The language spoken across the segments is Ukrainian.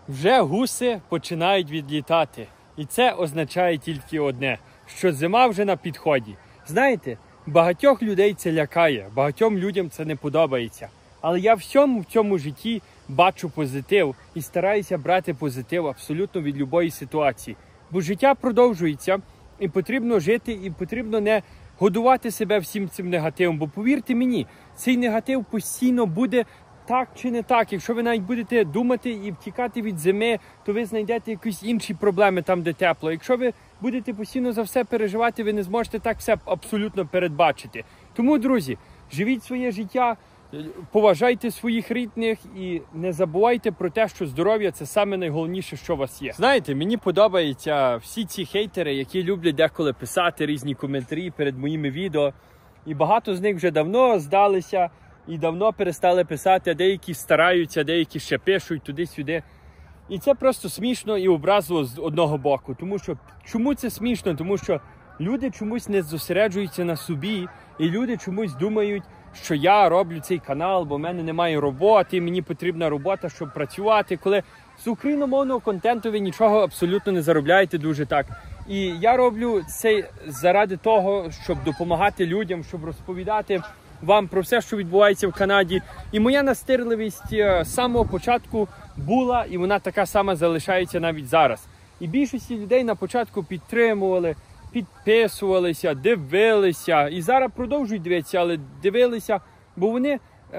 Вже гуси починають відлітати. І це означає тільки одне, що зима вже на підході. Знаєте, багатьох людей це лякає, багатьом людям це не подобається. Але я в цьому житті бачу позитив і стараюся брати позитив абсолютно від будь-якої ситуації. Бо життя продовжується, і потрібно жити, і потрібно не годувати себе всім цим негативом. Бо повірте мені, цей негатив постійно буде так чи не так. Якщо ви навіть будете думати і втікати від зими, то ви знайдете якісь інші проблеми там, де тепло. Якщо ви будете постійно за все переживати, ви не зможете так все абсолютно передбачити. Тому, друзі, живіть своє життя, поважайте своїх рідних і не забувайте про те, що здоров'я – це саме найголовніше, що у вас є. Знаєте, мені подобаються всі ці хейтери, які люблять деколи писати різні коментарі перед моїми відео. І багато з них вже давно здалися і давно перестали писати, а деякі стараються, деякі ще пишуть туди-сюди. І це просто смішно і образливо з одного боку. Тому що, чому це смішно? Тому що люди чомусь не зосереджуються на собі, і люди чомусь думають, що я роблю цей канал, бо в мене немає роботи, мені потрібна робота, щоб працювати. Коли з україномовного контенту ви нічого абсолютно не заробляєте дуже так. І я роблю це заради того, щоб допомагати людям, щоб розповідати вам про все, що відбувається в Канаді. І моя настирливість з самого початку була, і вона така сама залишається навіть зараз. І більшість людей на початку підтримували, підписувалися, дивилися. І зараз продовжують дивитися, але дивилися, бо вони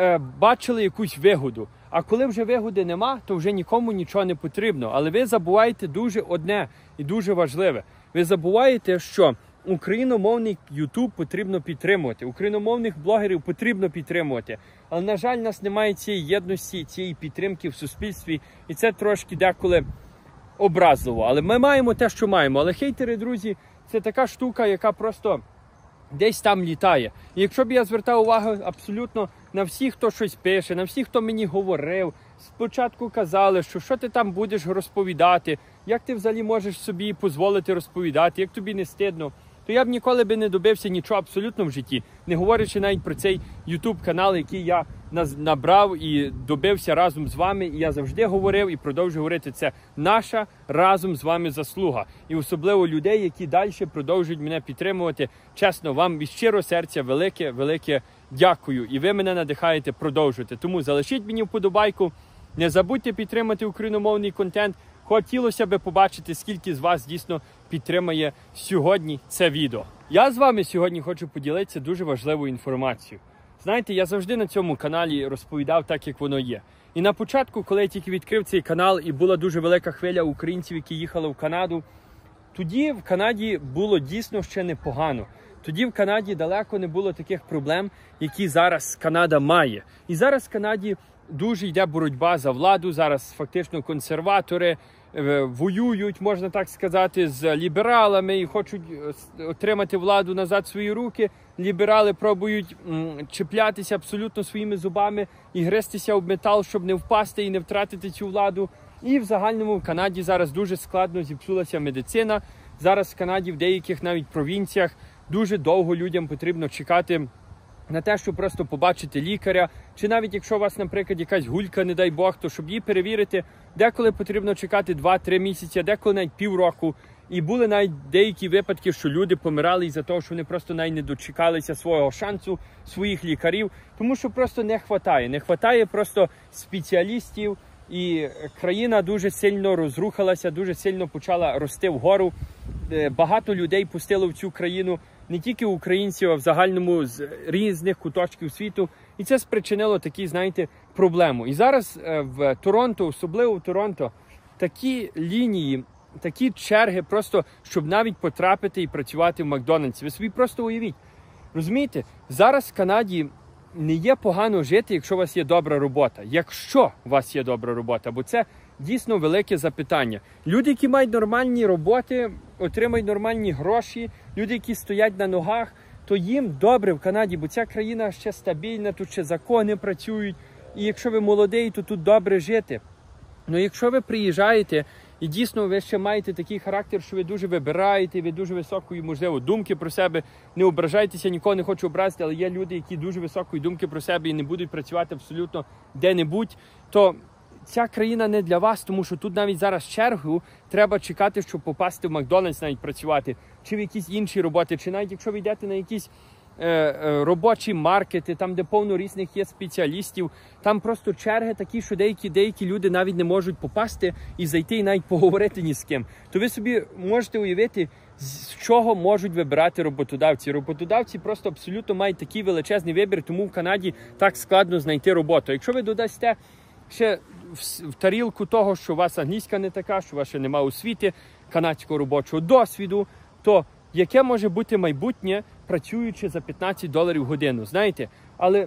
бачили якусь вигоду. А коли вже вигоди нема, то вже нікому нічого не потрібно. Але ви забуваєте дуже одне і дуже важливе. Ви забуваєте, що україномовний YouTube потрібно підтримувати, україномовних блогерів потрібно підтримувати. Але, на жаль, у нас немає цієї єдності, цієї підтримки в суспільстві. І це трошки деколи образливо. Але ми маємо те, що маємо. Але хейтери, друзі, це така штука, яка просто десь там літає. І якщо б я звертав увагу абсолютно на всіх, хто щось пише, на всіх, хто мені говорив, спочатку казали, що ти там будеш розповідати, як ти взагалі можеш собі дозволити розповідати, як тобі не стидно, то я б ніколи не добився нічого абсолютно в житті, не говорячи навіть про цей YouTube-канал, який я набрав і добився разом з вами. І я завжди говорив і продовжую говорити, це наша разом з вами заслуга. І особливо людей, які далі продовжують мене підтримувати. Чесно, вам від щирого серця велике дякую. І ви мене надихаєте продовжувати. Тому залишіть мені вподобайку, не забудьте підтримати україномовний контент. Хотілося б побачити, скільки з вас дійсно підтримає сьогодні це відео. Я з вами сьогодні хочу поділитися дуже важливою інформацією. Знаєте, я завжди на цьому каналі розповідав так, як воно є. І на початку, коли я тільки відкрив цей канал, і була дуже велика хвиля українців, які їхали в Канаду, тоді в Канаді було дійсно ще непогано. Тоді в Канаді далеко не було таких проблем, які зараз Канада має. І зараз в Канаді дуже йде боротьба за владу, зараз фактично консерватори воюють, можна так сказати, з лібералами і хочуть отримати владу назад в свої руки. Ліберали пробують чіплятися абсолютно своїми зубами і гристися об метал, щоб не впасти і не втратити цю владу. І в загальному в Канаді зараз дуже складно зіпсулася медицина. Зараз в Канаді в деяких навіть провінціях дуже довго людям потрібно чекати на те, щоб просто побачити лікаря, чи навіть якщо у вас, наприклад, якась гулька, не дай Бог, то щоб її перевірити, деколи потрібно чекати 2-3 місяці, деколи навіть півроку. І були навіть деякі випадки, що люди помирали із-за того, що вони просто навіть не дочекалися свого шансу, своїх лікарів, тому що просто не хватає. Не хватає просто спеціалістів, і країна дуже сильно розрухалася, дуже сильно почала рости вгору. Багато людей пустило в цю країну, не тільки українців, а в загальному з різних куточків світу. І це спричинило такі, знаєте, проблему. І зараз в Торонто, особливо в Торонто, такі лінії, такі черги просто, щоб навіть потрапити і працювати в Макдональдсі. Ви собі просто уявіть. Розумієте, зараз в Канаді не є погано жити, якщо у вас є добра робота. Якщо у вас є добра робота, бо це дійсно велике запитання. Люди, які мають нормальні роботи, отримають нормальні гроші, люди, які стоять на ногах, то їм добре в Канаді, бо ця країна ще стабільна, тут ще закони працюють. І якщо ви молодий, то тут добре жити. Ну якщо ви приїжджаєте і дійсно ви ще маєте такий характер, що ви дуже вибираєте, ви дуже високої, можливо, думки про себе, не ображайтеся, нікого не хочу образити, але є люди, які дуже високої думки про себе і не будуть працювати абсолютно де-небудь, то ця країна не для вас, тому що тут навіть зараз чергу треба чекати, щоб попасти в Макдональдс навіть працювати, чи в якісь інші роботи, чи навіть якщо ви йдете на якісь робочі маркети, там, де повно різних є спеціалістів, там просто черги такі, що деякі люди навіть не можуть попасти і зайти і навіть поговорити ні з ким. То ви собі можете уявити, з чого можуть вибирати роботодавці. Роботодавці просто абсолютно мають такий величезний вибір, тому в Канаді так складно знайти роботу. Якщо ви додасте ще в тарілку того, що у вас англійська не така, що у вас ще немає освіти, канадського робочого досвіду, то яке може бути майбутнє, працюючи за $15 в годину, знаєте? Але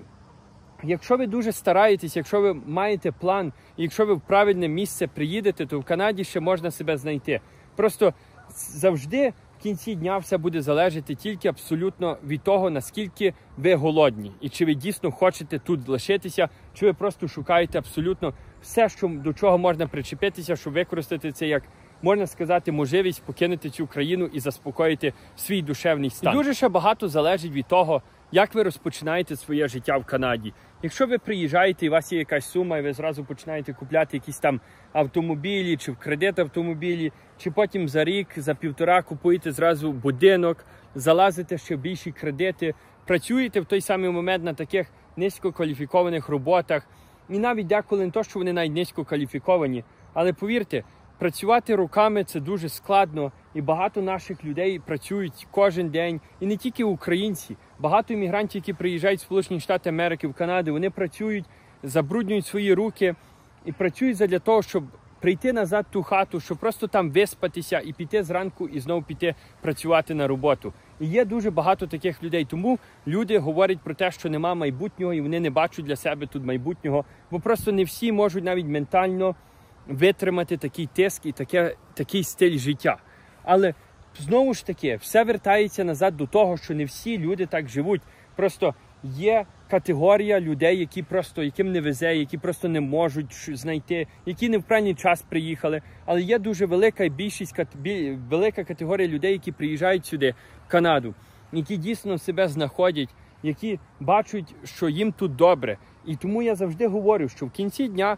якщо ви дуже стараєтесь, якщо ви маєте план, і якщо ви в правильне місце приїдете, то в Канаді ще можна себе знайти. Просто завжди в кінці дня все буде залежати тільки абсолютно від того, наскільки ви голодні. І чи ви дійсно хочете тут лишитися, чи ви просто шукаєте абсолютно все, до чого можна причепитися, щоб використати це як, можна сказати, можливість покинути цю країну і заспокоїти свій душевний стан. І дуже ще багато залежить від того, як ви розпочинаєте своє життя в Канаді. Якщо ви приїжджаєте і у вас є якась сума, і ви зразу починаєте купляти якісь там автомобілі, чи в кредит автомобілі, чи потім за рік, за 1,5 купуєте зразу будинок, залазите ще в більші кредити, працюєте в той самий момент на таких низькокваліфікованих роботах, і навіть деколи не то, що вони навіть низькокваліфіковані, але повірте, працювати руками – це дуже складно, і багато наших людей працюють кожен день, і не тільки українці. Багато іммігрантів, які приїжджають в Сполучені Штати Америки, в Канаду, вони працюють, забруднюють свої руки і працюють для того, щоб прийти назад в ту хату, щоб просто там виспатися і піти зранку і знову піти працювати на роботу. І є дуже багато таких людей, тому люди говорять про те, що нема майбутнього і вони не бачать для себе тут майбутнього, бо просто не всі можуть навіть ментально витримати такий тиск і такий стиль життя. Але знову ж таки, все вертається назад до того, що не всі люди так живуть. Просто є категорія людей, яким не везе, які просто не можуть знайти, які не в правильний час приїхали. Але є дуже велика категорія людей, які приїжджають сюди, в Канаду, які дійсно себе знаходять, які бачать, що їм тут добре. І тому я завжди говорю, що в кінці дня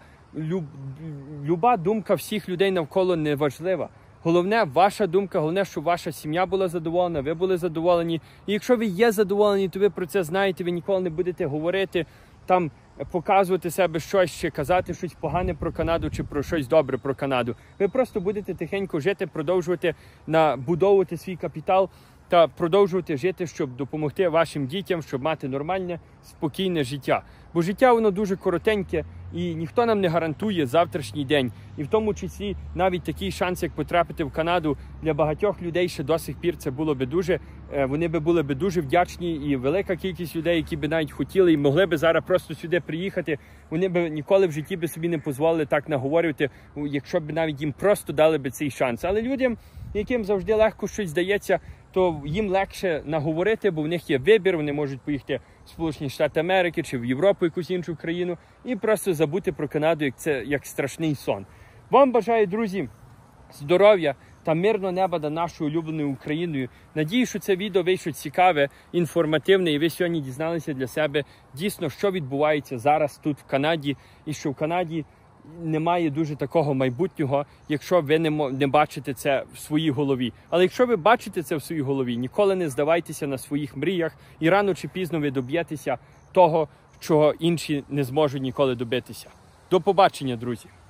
люба думка всіх людей навколо не важлива. Головне ваша думка, головне, щоб ваша сім'я була задоволена, ви були задоволені. І якщо ви є задоволені, то ви про це знаєте, ви ніколи не будете говорити, там показувати себе щось, чи казати щось погане про Канаду, чи про щось добре про Канаду. Ви просто будете тихенько жити, продовжувати набудовувати свій капітал та продовжувати жити, щоб допомогти вашим дітям, щоб мати нормальне, спокійне життя. Бо життя, воно дуже коротеньке, і ніхто нам не гарантує завтрашній день. І в тому числі навіть такий шанс, як потрапити в Канаду, для багатьох людей ще до сих пір це було би дуже, вони би були би дуже вдячні, і велика кількість людей, які би навіть хотіли і могли би зараз просто сюди приїхати, вони би ніколи в житті би собі не дозволили так наговорювати, якщо б навіть їм просто дали би цей шанс. Але людям, яким завжди легко щось здається, то їм легше наговорити, бо в них є вибір, вони можуть поїхати в Сполучені Штати Америки чи в Європу, якусь іншу країну, і просто забути про Канаду, як страшний сон. Вам бажаю, друзі, здоров'я та мирного неба над нашою улюбленою Україною. Надію, що це відео вийшло цікаве, інформативне, і ви сьогодні дізналися для себе дійсно, що відбувається зараз тут в Канаді, і що в Канаді немає дуже такого майбутнього, якщо ви не бачите це в своїй голові. Але якщо ви бачите це в своїй голові, ніколи не здавайтеся на своїх мріях, і рано чи пізно ви доб'єтеся того, чого інші не зможуть ніколи добитися. До побачення, друзі!